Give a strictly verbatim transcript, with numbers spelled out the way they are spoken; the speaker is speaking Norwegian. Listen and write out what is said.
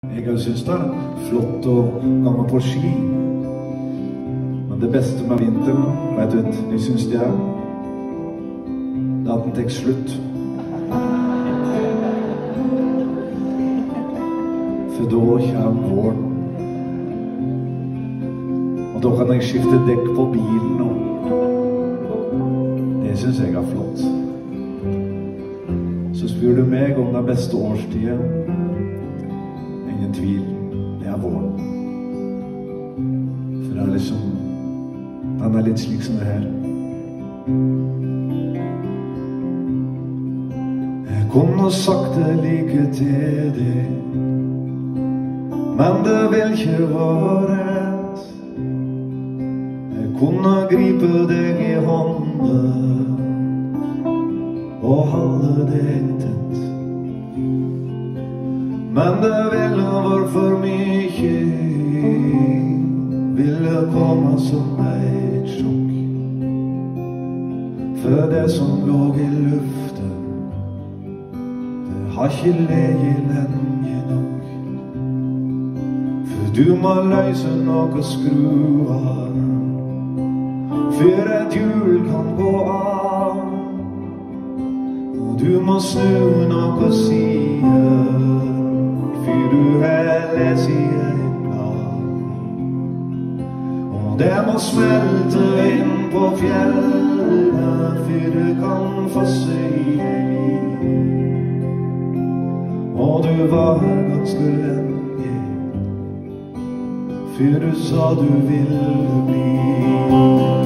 Jeg synes det er flott å gå på ski. Men det beste med vinteren, vet du, jeg synes det er det at den tar slutt. For da kommer våren. Og da kan jeg skifte dekk på bilen, og det synes jeg er flott. Så spør du meg om den beste årstiden. Ingen tvil, det er våren. For det er liksom, den er litt slik som det her. Jeg kunne sagt det like til deg, men det vil ikke være rett. Jeg kunne gripe deg i hånden og holde deg tett. Men det ville vært for mye, ville komme som et sjokk. For det som lå i luften, det har ikke leget lenge nok. For du må løse noe skruer, for et hjul kan gå av. Og du må snu noe sider, for du har lest i en plan. Og det må smelte inn på fjellet, for du kan få se igjen. Og du var her ganske lenge, for du sa du ville bli.